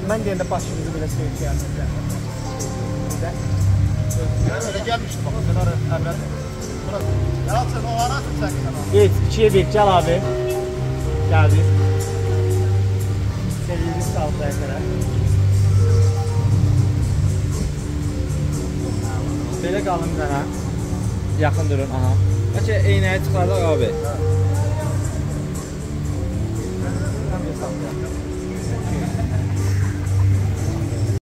Mən deyəndə başımızı belə söykəyəlim. Öyle gelmiştim bak. Kenara Emre. Burası. Ya sen o arasın sen kenara. Geç, 2'ye 1. Gel abi. Geldik. Sevgili sağlıklara kadar. Belə qalın mənə. Yaxın durun, aha. Bəlkə eynəyi çıxardaq abi.